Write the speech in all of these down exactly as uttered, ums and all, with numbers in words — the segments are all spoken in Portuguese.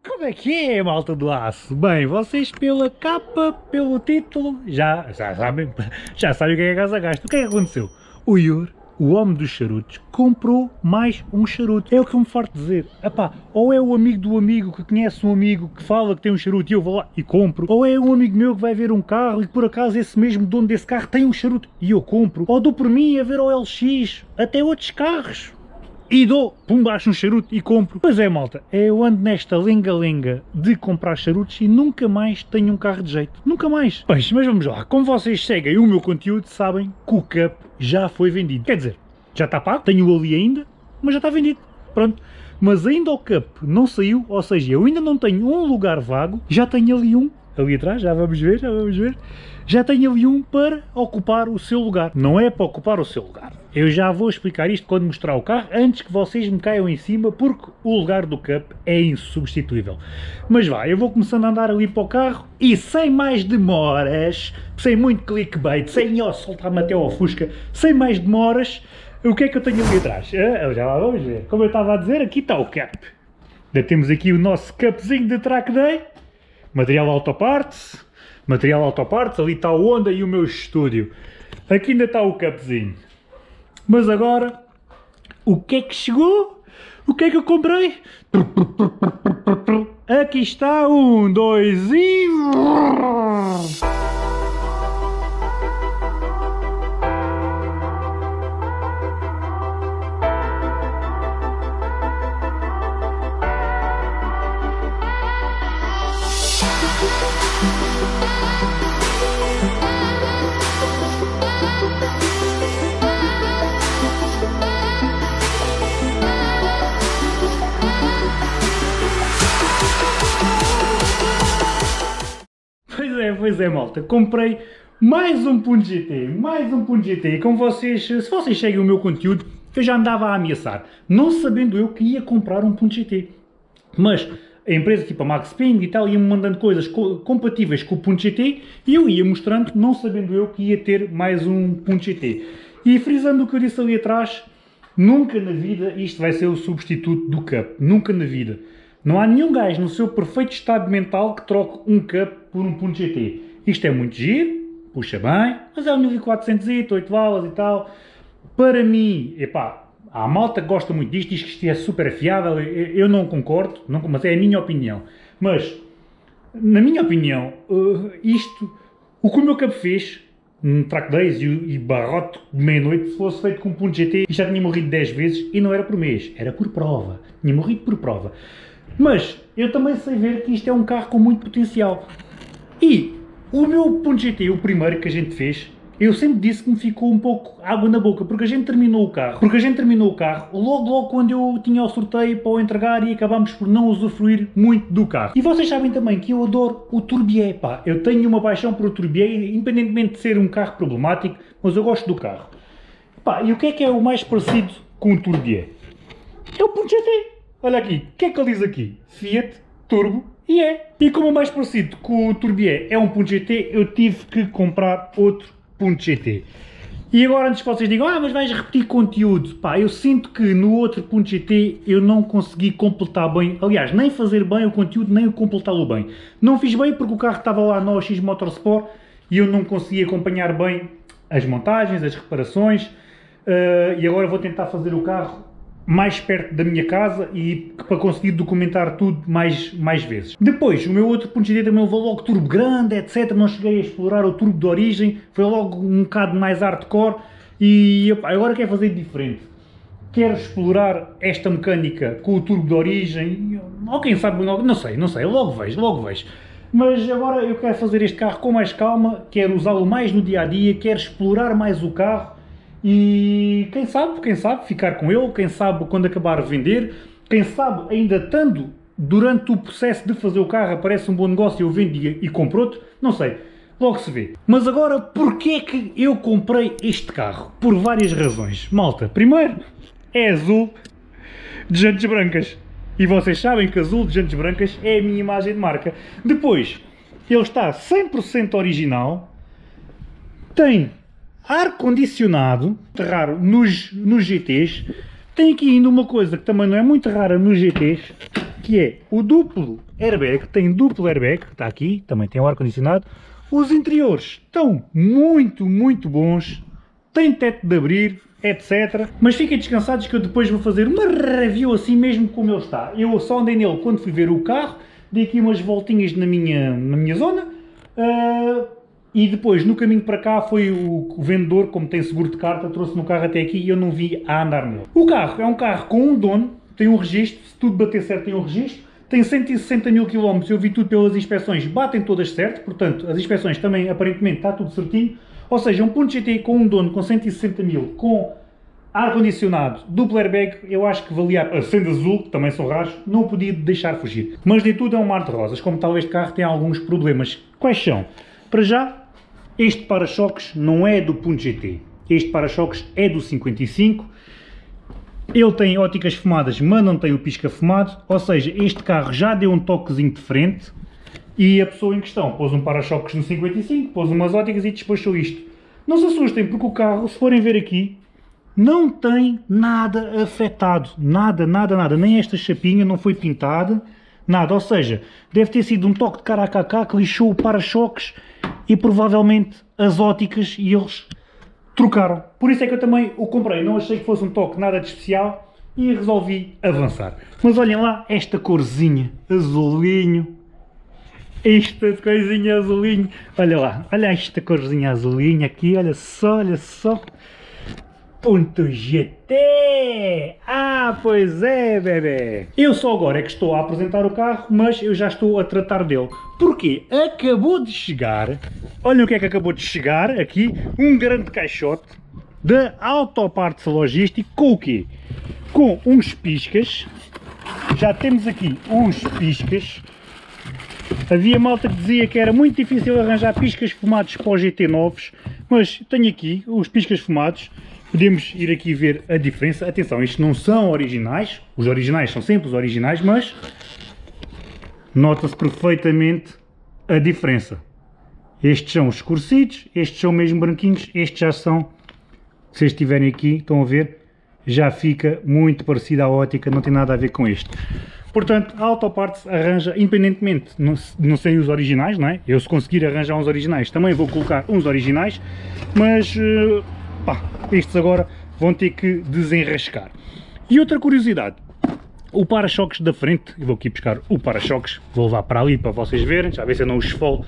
Como é que é, malta do aço? Bem, vocês pela capa, pelo título, já, já sabem, já sabem o que é que a casa gasta. O que é que aconteceu? O Ior, o homem dos charutos, comprou mais um charuto. É o que eu me farto dizer. Epá, ou é o amigo do amigo que conhece um amigo que fala que tem um charuto e eu vou lá e compro. Ou é um amigo meu que vai ver um carro e por acaso esse mesmo dono desse carro tem um charuto e eu compro. Ou dou por mim a ver o L X, até outros carros. E dou, pum, baixo um charuto e compro. Pois é, malta, eu ando nesta lenga-lenga de comprar charutos e nunca mais tenho um carro de jeito. Nunca mais. Pois, mas vamos lá. Como vocês seguem o meu conteúdo, sabem que o Cup já foi vendido. Quer dizer, já está pago, tenho-o ali ainda, mas já está vendido. Pronto. Mas ainda o Cup não saiu, ou seja, eu ainda não tenho um lugar vago, já tenho ali um, ali atrás, já vamos ver, já vamos ver. Já tenho ali um para ocupar o seu lugar. Não é para ocupar o seu lugar. Eu já vou explicar isto quando mostrar o carro, antes que vocês me caiam em cima, porque o lugar do Cup é insubstituível. Mas vá, eu vou começando a andar ali para o carro e sem mais demoras, sem muito clickbait, sem ó, soltar-me até ao Fusca, sem mais demoras, o que é que eu tenho ali atrás? Ah, já lá vamos ver. Como eu estava a dizer, aqui está o Cup. Ainda temos aqui o nosso Cupzinho de Track Day, material autopartes. Material autopartes, ali está o Honda e o meu estúdio. Aqui ainda está o Cupzinho. Mas agora, o que é que chegou? O que é que eu comprei? Aqui está, um, dois e... Pois é, pois é, malta, comprei mais um Punto G T, mais um Punto G T, como vocês, se vocês seguem o meu conteúdo, eu já andava a ameaçar, não sabendo eu que ia comprar um Punto G T, mas a empresa tipo a Max Ping e tal ia-me mandando coisas co compatíveis com o Punto G T e eu ia mostrando, não sabendo eu que ia ter mais um Punto G T. E frisando o que eu disse ali atrás, nunca na vida isto vai ser o substituto do Cup, nunca na vida. Não há nenhum gajo no seu perfeito estado mental que troque um Cup por um Punto G T. Isto é muito giro, puxa bem, mas é um mil e quatrocentos, oito balas e tal. Para mim, epá, há malta que gosta muito disto, diz que isto é super fiável, eu não concordo, não, mas é a minha opinião. Mas, na minha opinião, isto, o que o meu Cup fez, um Track Days e, e barrote de meia-noite, se fosse feito com um Punto G T, isto já tinha morrido dez vezes e não era por mês, era por prova. Tinha morrido por prova. Mas eu também sei ver que isto é um carro com muito potencial. E o meu Punto G T, o primeiro que a gente fez, eu sempre disse que me ficou um pouco água na boca, porque a gente terminou o carro. Porque a gente terminou o carro logo, logo quando eu tinha o sorteio para o entregar e acabámos por não usufruir muito do carro. E vocês sabem também que eu adoro o Turbié, pá. Eu tenho uma paixão por o Turbié, independentemente de ser um carro problemático, mas eu gosto do carro. Pá, e o que é que é o mais parecido com o Turbié? É o Punto G T. Olha aqui, o que é que ele diz aqui? Fiat Turbo e é. E como é mais parecido com o Turbié é um Punto G T, eu tive que comprar outro Punto G T. E agora antes que vocês digam, ah, mas vais repetir conteúdo, pá, eu sinto que no outro Punto G T eu não consegui completar bem, aliás, nem fazer bem o conteúdo, nem o completá-lo bem. Não fiz bem porque o carro estava lá no O X Motorsport e eu não consegui acompanhar bem as montagens, as reparações, uh, e agora vou tentar fazer o carro mais perto da minha casa e para conseguir documentar tudo mais, mais vezes. Depois, o meu outro Punto G T também levou logo turbo grande, etcétera. Não cheguei a explorar o turbo de origem, foi logo um bocado mais hardcore e opa, agora quero fazer diferente. Quero explorar esta mecânica com o turbo de origem, ou quem sabe, não sei, não sei, logo vejo, logo vejo. Mas agora eu quero fazer este carro com mais calma, quero usá-lo mais no dia-a-dia, quero explorar mais o carro. E quem sabe, quem sabe ficar com ele, quem sabe quando acabar de vender, quem sabe ainda estando durante o processo de fazer o carro aparece um bom negócio e eu vendo e, e compro outro, não sei, logo se vê. Mas agora, porquê é que eu comprei este carro? Por várias razões. Malta, primeiro, é azul de jantes brancas. E vocês sabem que azul de jantes brancas é a minha imagem de marca. Depois, ele está cem por cento original, tem ar-condicionado, raro nos, nos G Ts. Tem aqui ainda uma coisa que também não é muito rara nos G Ts, que que é o duplo airbag, tem duplo airbag, está aqui, também tem o ar-condicionado. Os interiores estão muito, muito bons, tem teto de abrir, etcétera. Mas fiquem descansados que eu depois vou fazer uma review assim mesmo como ele está. Eu só andei nele quando fui ver o carro, dei aqui umas voltinhas na minha, na minha zona, uh, e depois no caminho para cá foi o, o vendedor, como tem seguro de carta, trouxe-me o carro até aqui e eu não vi a andar nele. O carro é um carro com um dono, tem um registro, se tudo bater certo tem um registro, tem cento e sessenta mil quilómetros, eu vi tudo pelas inspeções, batem todas certo, portanto as inspeções também aparentemente está tudo certinho, ou seja, um ponto G T com um dono com cento e sessenta mil, com ar-condicionado, duplo airbag, eu acho que valia a sendo azul, que também são raros, não podia deixar fugir. Mas de tudo é um mar de rosas, como tal este carro tem alguns problemas. Quais são? Para já, este para-choques não é do ponto G T, este para-choques é do cinquenta e cinco, ele tem óticas fumadas, mas não tem o pisca fumado, ou seja, este carro já deu um toquezinho de frente e a pessoa em questão pôs um para-choques no cinquenta e cinco, pôs umas óticas e despachou isto. Não se assustem porque o carro, se forem ver aqui, não tem nada afetado, nada, nada, nada, nem esta chapinha não foi pintada, nada, ou seja, deve ter sido um toque de caracacá que lixou o para-choques e provavelmente as óticas e eles trocaram. Por isso é que eu também o comprei, não achei que fosse um toque nada de especial e resolvi avançar. Mas olhem lá esta corzinha, azulinho, esta coisinha azulinho, olha lá, olha esta corzinha azulinha aqui, olha só, olha só. Ponto G T! Ah, pois é, bebê! Eu só agora é que estou a apresentar o carro, mas eu já estou a tratar dele. Porquê? Acabou de chegar, olhem o que é que acabou de chegar aqui, um grande caixote da Autoparts Logística com o quê? Com uns piscas, já temos aqui uns piscas. Havia malta que dizia que era muito difícil arranjar piscas fumados para os G T novos, mas tenho aqui os piscas fumados. Podemos ir aqui ver a diferença. Atenção, estes não são originais, os originais são sempre os originais, mas nota-se perfeitamente a diferença. Estes são os escurecidos, estes são mesmo branquinhos, estes já são, se vocês estiverem aqui, estão a ver, já fica muito parecido à ótica, não tem nada a ver com este. Portanto, a Autoparts arranja, independentemente, não, não sei os originais, não é? Eu se conseguir arranjar uns originais, também vou colocar uns originais, mas... Uh, pá, estes agora vão ter que desenrascar. E outra curiosidade, o para-choques da frente, eu vou aqui buscar o para-choques, vou levar para ali para vocês verem, já ver se eu não os esfolo.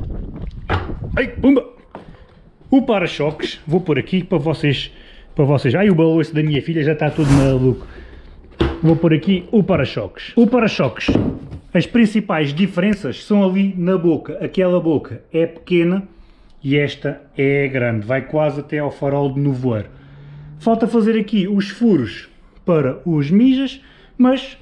Ai, pumba! O para-choques, vou pôr aqui para vocês, para vocês, ai o balanço da minha filha já está todo maluco. Vou pôr aqui o para-choques. O para-choques, as principais diferenças são ali na boca, aquela boca é pequena, e esta é grande, vai quase até ao farol de nevoeiro. Falta fazer aqui os furos para os mijas, mas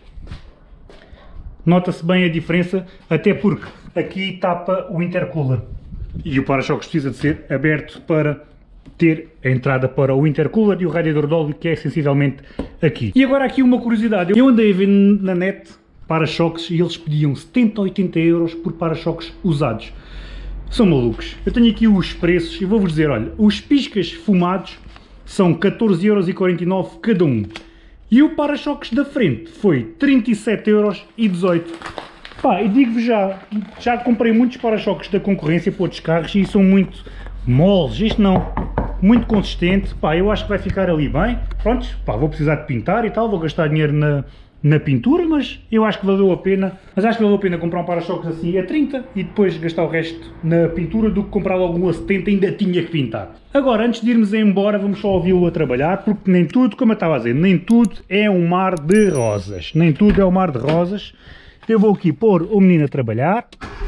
nota-se bem a diferença, até porque aqui tapa o intercooler. E o para-choques precisa de ser aberto para ter a entrada para o intercooler e o radiador de óleo, que é sensivelmente aqui. E agora aqui uma curiosidade, eu andei a ver na net para-choques e eles pediam setenta a oitenta euros por para-choques usados. São malucos. Eu tenho aqui os preços e vou-vos dizer, olha, os piscas fumados são catorze euros e quarenta e nove cada um. E o para-choques da frente foi trinta e sete euros e dezoito. Pá, e digo-vos já, já comprei muitos para-choques da concorrência para outros carros e são muito moles, este não, muito consistente. Pá, eu acho que vai ficar ali bem. Prontos, pá, vou precisar de pintar e tal, vou gastar dinheiro na... na pintura, mas eu acho que valeu a pena, mas acho que valeu a pena comprar um para-choques assim a trinta e depois gastar o resto na pintura do que comprar logo um a setenta e ainda tinha que pintar. Agora, antes de irmos embora, vamos só ouvi-lo a trabalhar, porque nem tudo, como eu estava a dizer, nem tudo é um mar de rosas, nem tudo é um mar de rosas. Eu vou aqui pôr o menino a trabalhar,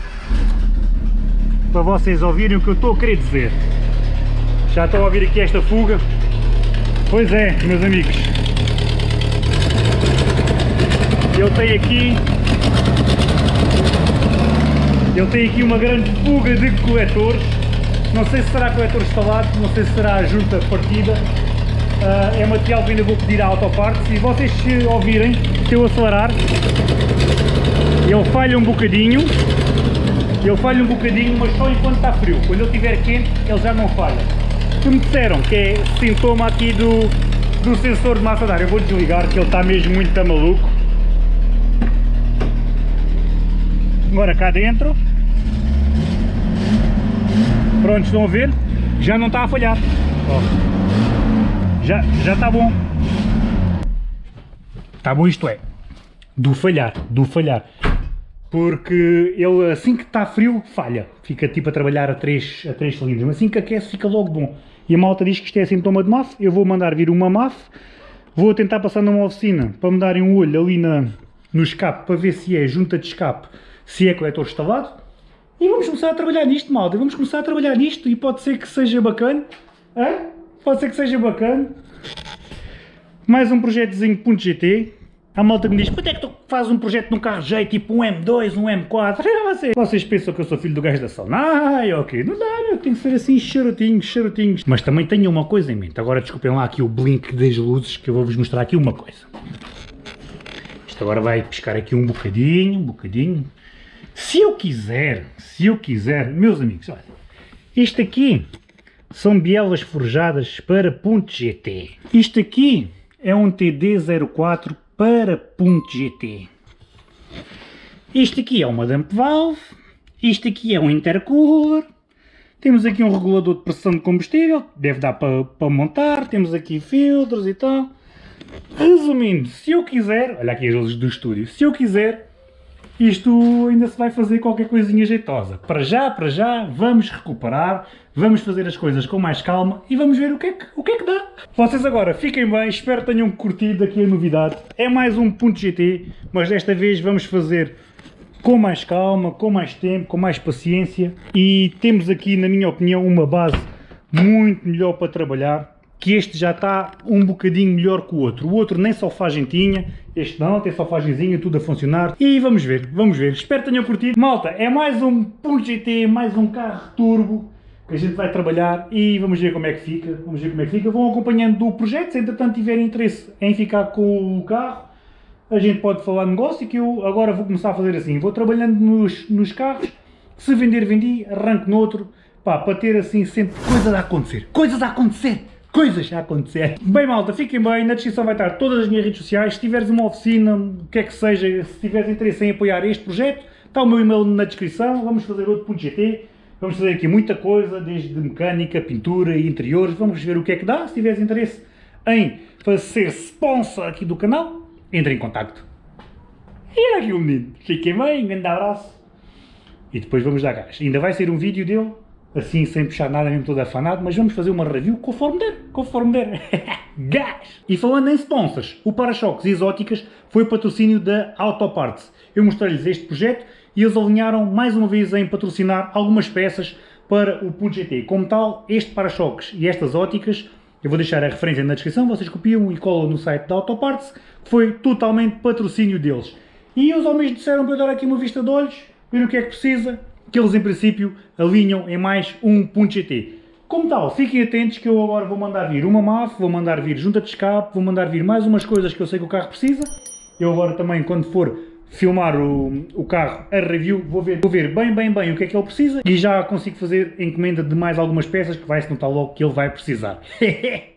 para vocês ouvirem o que eu estou a querer dizer. Já estão a ouvir aqui esta fuga? Pois é, meus amigos. Ele tem aqui, ele tem aqui uma grande fuga de coletores, não sei se será coletor instalado, não sei se será a junta partida, uh, é material que ainda vou pedir à Autoparts e vocês se ouvirem, se eu acelerar, ele falha um bocadinho, ele falha um bocadinho, mas só enquanto está frio, quando ele estiver quente ele já não falha. Que me disseram que é sintoma aqui do, do sensor de massa de ar, eu vou desligar que ele está mesmo muito maluco. Agora cá dentro. Pronto, estão a ver? Já não está a falhar. Ó. Já, já está bom. Está bom, isto é. Do falhar, do falhar. Porque ele assim que está frio, falha. Fica tipo a trabalhar a três cilindros. Mas assim que aquece, fica logo bom. E a malta diz que isto é sintoma de M A F. Eu vou mandar vir uma M A F. Vou tentar passar numa oficina para me darem um olho ali na, no escape, para ver se é junta de escape, se é coletor instalado. E vamos começar a trabalhar nisto, malta. Vamos começar a trabalhar nisto e pode ser que seja bacana. Hã? Pode ser que seja bacana. Mais um projetozinho .gt. Há malta que me diz, quanto é que tu fazes um projeto num carro jeito, tipo um M dois, um M quatro? Vocês, vocês pensam que eu sou filho do gajo da sauna? Ai, ok, não dá, meu, tem que ser assim, charutinhos, charutinhos. Mas também tenho uma coisa em mente. Agora desculpem lá aqui o blink das luzes, que eu vou-vos mostrar aqui uma coisa. Isto agora vai piscar aqui um bocadinho, um bocadinho. Se eu quiser, se eu quiser, meus amigos, olha, isto aqui são bielas forjadas para .gt. Isto aqui é um T D zero quatro para .gt. Isto aqui é uma dump valve, isto aqui é um intercooler, temos aqui um regulador de pressão de combustível, deve dar para, para montar, temos aqui filtros e tal. Resumindo, se eu quiser, olha aqui as luzes do estúdio, se eu quiser, isto ainda se vai fazer qualquer coisinha jeitosa. Para já, para já, vamos recuperar, vamos fazer as coisas com mais calma e vamos ver o que é que, o que, é que dá. Vocês agora fiquem bem, espero que tenham curtido aqui a novidade. É mais um .gt, mas desta vez vamos fazer com mais calma, com mais tempo, com mais paciência. E temos aqui, na minha opinião, uma base muito melhor para trabalhar. Que este já está um bocadinho melhor que o outro. O outro nem solfagem tinha, este não, tem solfagemzinha, tudo a funcionar. E vamos ver, vamos ver. Espero que tenham curtido. Malta, é mais um .gt, mais um carro turbo que a gente vai trabalhar e vamos ver como é que fica. Vamos ver como é que fica. Vão acompanhando o projeto, se entretanto tiverem interesse em ficar com o carro, a gente pode falar de negócio, que eu agora vou começar a fazer assim. Vou trabalhando nos, nos carros, se vender, vendi, arranco no outro, pá, para ter assim sempre coisas a acontecer. Coisas a acontecer! Coisas a acontecer. Bem, malta, fiquem bem, na descrição vai estar todas as minhas redes sociais. Se tiveres uma oficina, o que é que seja, se tiveres interesse em apoiar este projeto, está o meu e-mail na descrição. Vamos fazer outro .gt, vamos fazer aqui muita coisa, desde mecânica, pintura e interiores. Vamos ver o que é que dá. Se tiveres interesse em ser sponsor aqui do canal, entre em contacto. E era aqui o menino. Fiquem bem, um grande abraço. E depois vamos dar gás. Ainda vai ser um vídeo dele, assim, sem puxar nada, mesmo todo afanado, mas vamos fazer uma review conforme der, conforme der. Gás! E falando em sponsors, o para-choques Exóticas foi patrocínio da Autoparts. Eu mostrei-lhes este projeto e eles alinharam mais uma vez em patrocinar algumas peças para o .gt. Como tal, este para-choques e estas óticas, eu vou deixar a referência na descrição, vocês copiam e colam no site da Autoparts, que foi totalmente patrocínio deles. E os homens disseram para eu dar aqui uma vista de olhos, ver o que é que precisa, que eles em princípio alinham em mais um .gt. Como tal, fiquem atentos que eu agora vou mandar vir uma M A F, vou mandar vir junta de escape, vou mandar vir mais umas coisas que eu sei que o carro precisa. Eu agora também, quando for filmar o, o carro, a review, vou ver, vou ver bem, bem, bem o que é que ele precisa e já consigo fazer encomenda de mais algumas peças que vai-se notar logo que ele vai precisar.